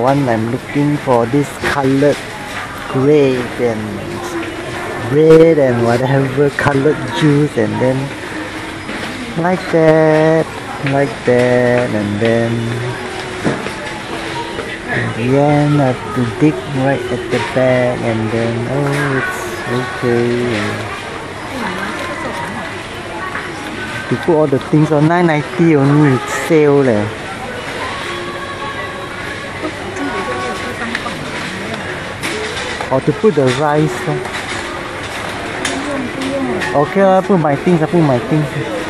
one I'm looking for this colored grape and red and whatever colored juice, and then like that, and then again I have to dig right at the back, and then oh, it's okay. To put all the things on 9.90 only, it's sale leh. Or to put the rice. Okay, I put my things.